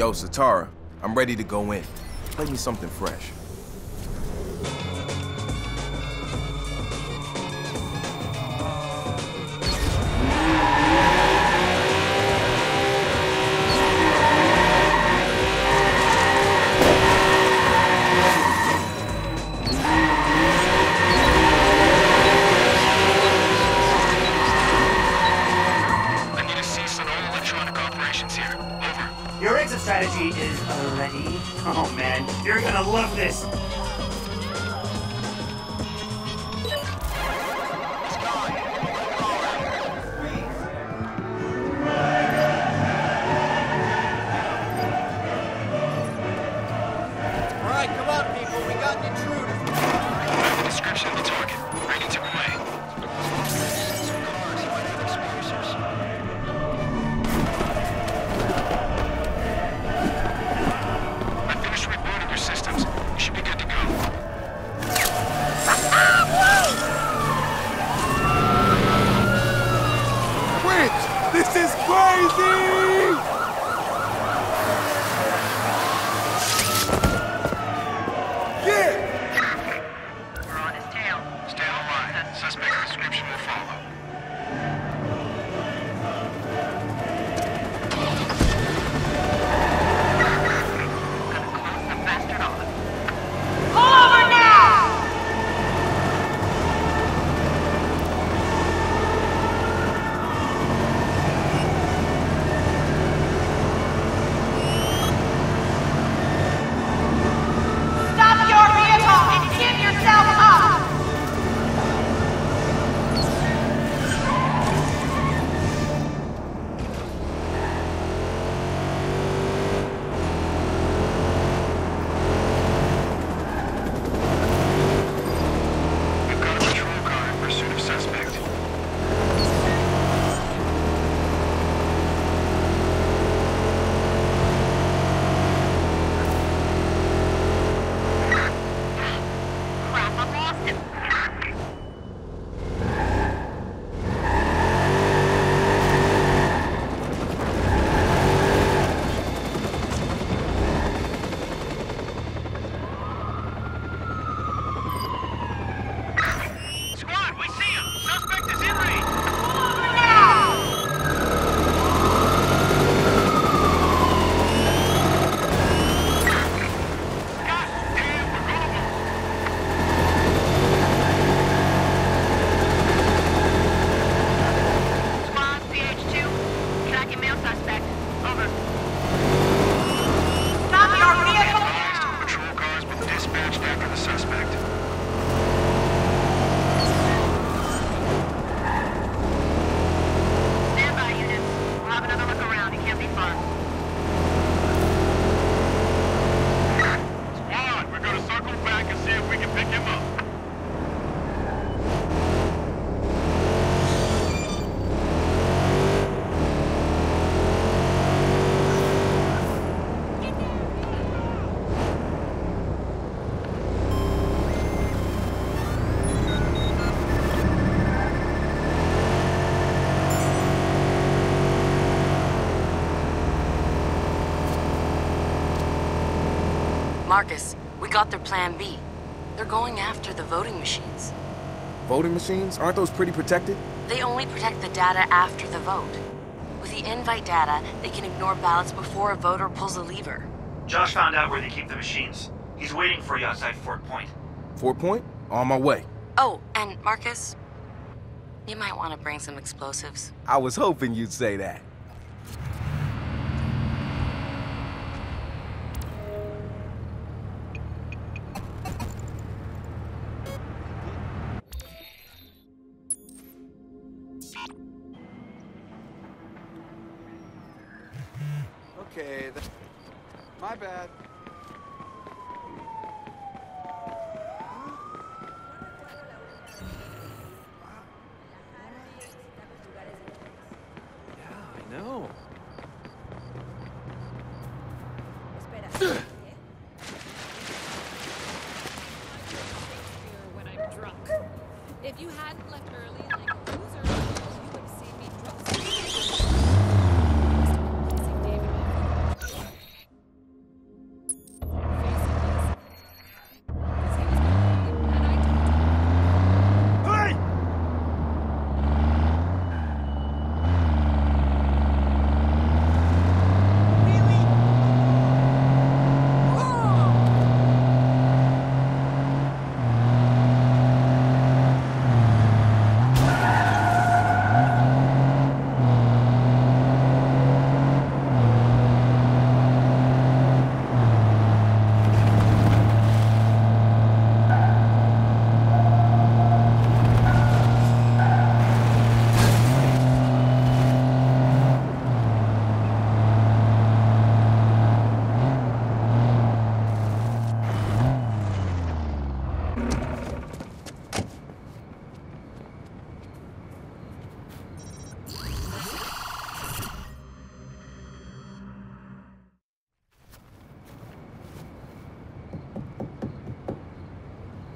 Yo, Sitara, I'm ready to go in. Play me something fresh. Your exit strategy is ready. Oh man, you're gonna love this. Alright, come on people, we got an intruder. Description of the target. Ready to relay. I finished rebooting your systems. You should be good to go. Witch! This is crazy! We're on his tail. Stay online. Suspect description will follow. Gonna close the bastard off. Pull over now! Stop your vehicle and give yourself up! We've got a patrol car in pursuit of suspect. Crap, I lost him. Squad, we see him! Suspect is in range! Pull over now! God damn, we're gonna move! Squad, CH2, tracking male suspect. Over. Stop your vehicle now! Patrol cars been dispatched after the suspect. Stand by, units. We'll have another look around. It can't be far. Squad, we're gonna circle back and see if we can pick him up. Marcus, we got their plan B. They're going after the voting machines. Voting machines? Aren't those pretty protected? They only protect the data after the vote. With the invite data, they can ignore ballots before a voter pulls a lever. Josh found out where they keep the machines. He's waiting for you outside Fort Point. Fort Point? On my way. Oh, and Marcus, you might want to bring some explosives. I was hoping you'd say that. Okay, my bad. Yeah, I know. When I'm drunk. If you hadn't left early like a loser, you would have seen me drunk.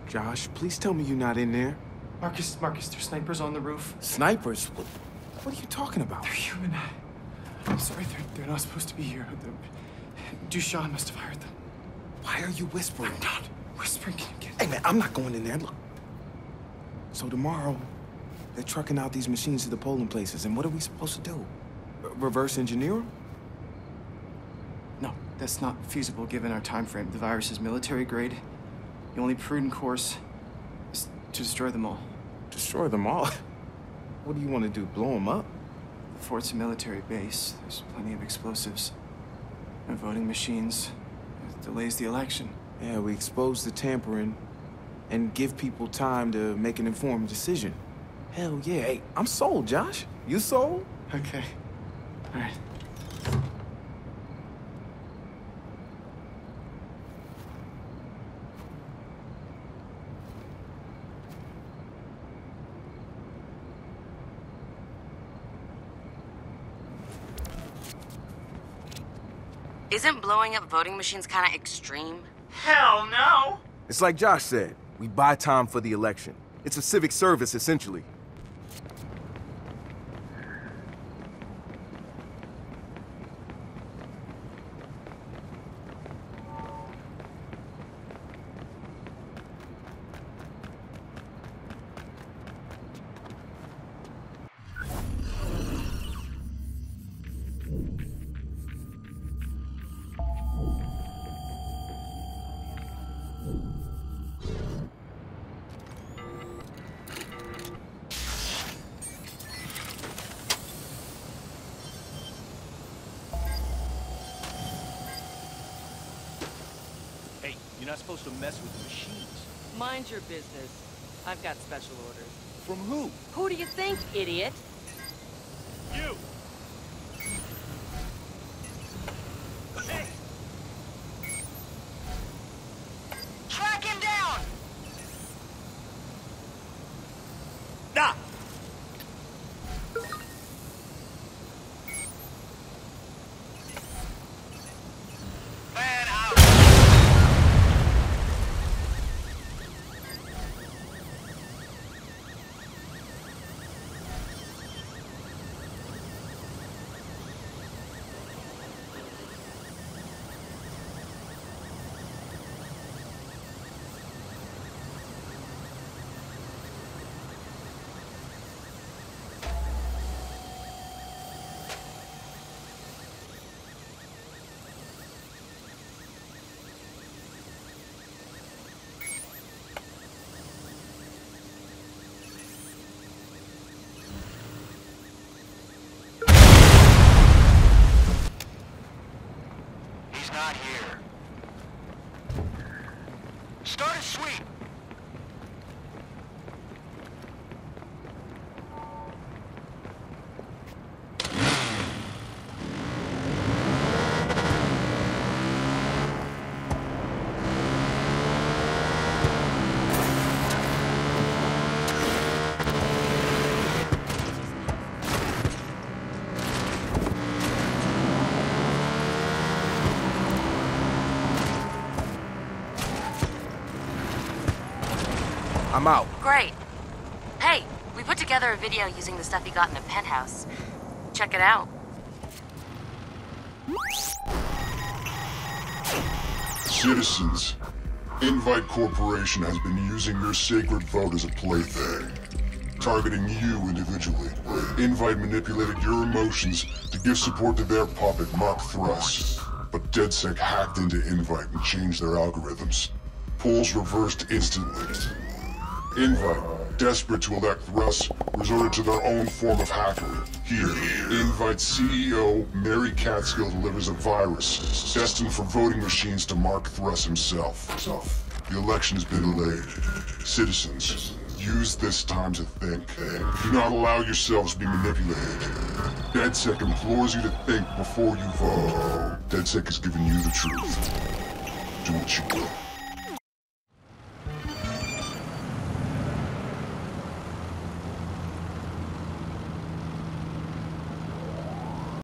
Josh, please tell me you're not in there. Marcus, there's snipers on the roof. Snipers? What are you talking about? They're human. I'm sorry, they're not supposed to be here. Dushan must have hired them. Why are you whispering? I'm not whispering. Can you get Hey, man, I'm not going in there. Look. So tomorrow, they're trucking out these machines to the polling places, and what are we supposed to do? Reverse engineer them? No, that's not feasible given our time frame. The virus is military grade. The only prudent course is to destroy them all. Destroy them all? What do you want to do, blow them up? The fort's a military base. There's plenty of explosives. No voting machines. It delays the election. Yeah, we expose the tampering and give people time to make an informed decision. Hell yeah. Hey, I'm sold, Josh. You sold? Okay. All right. Isn't blowing up voting machines kind of extreme? Hell no! It's like Josh said, we buy time for the election. It's a civic service, essentially. You're not supposed to mess with the machines. Mind your business. I've got special orders. From who? Who do you think, idiot? You! Hey! Track him down! Nah! Man out! He's not here. Start a sweep. I'm out. Great. Hey, we put together a video using the stuff you got in the penthouse. Check it out. Citizens, Invite Corporation has been using your sacred vote as a plaything, targeting you individually. Invite manipulated your emotions to give support to their puppet, Mark Thrust. But DedSec hacked into Invite and changed their algorithms. Polls reversed instantly. Invite, desperate to elect Thrust, resorted to their own form of hackery. Here, Invite CEO Mary Catskill delivers a virus destined for voting machines to Mark Thrust himself. The election has been delayed. Citizens, use this time to think. Do not allow yourselves to be manipulated. DedSec implores you to think before you vote. DedSec has given you the truth. Do what you will.